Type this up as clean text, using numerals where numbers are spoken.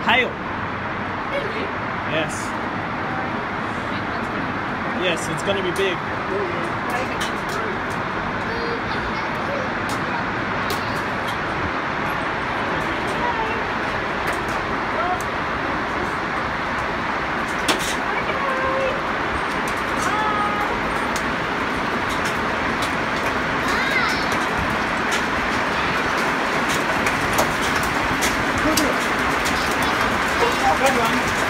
Hail. Really? Yes. Yes, it's going to be big. Good one.